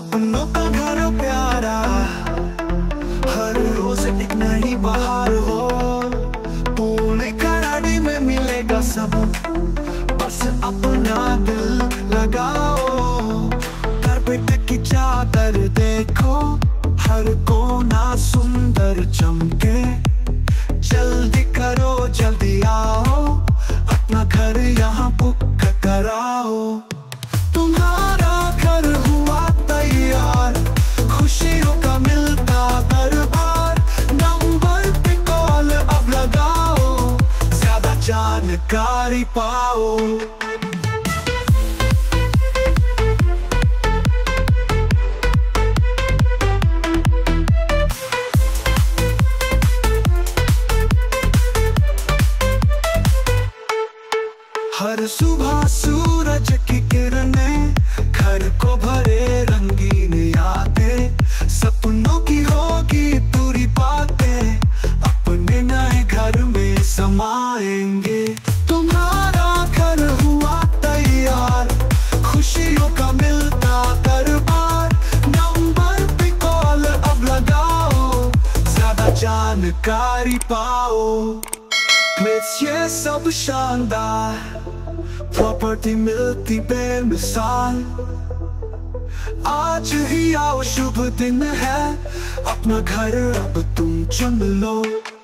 सपनों का घर प्यारा, हर रोज एक नई बहार हो। पूर्ण कराड़ी में मिलेगा सब, बस अपना दिल लगाओ। कारपेट की चादर देखो, हर कोना सुंदर चमके। जल्दी करो जल्दी आओ, अपना घर यहाँ बुक कराओ। तुम्हारा घर हुआ तैयार, खुशियों का मिलता दरबार। नंबर पे कॉल अब लगाओ, ज्यादा जानकारी पाओ। हर सुबह सूरज की किरणें घर को भरे रंगीन यादें। सपनों की होगी पूरी बातें, अपने नए घर में समाएंगे। तुम्हारा घर हुआ तैयार, खुशियों का मिलता दरबार। नंबर पे कॉल अब लगाओ, ज्यादा जानकारी पाओ। ये सब शानदार प्रॉपर्टी मिलती बेमिसाल। आज ही आओ, शुभ दिन है, अपना घर अब तुम चुन लो।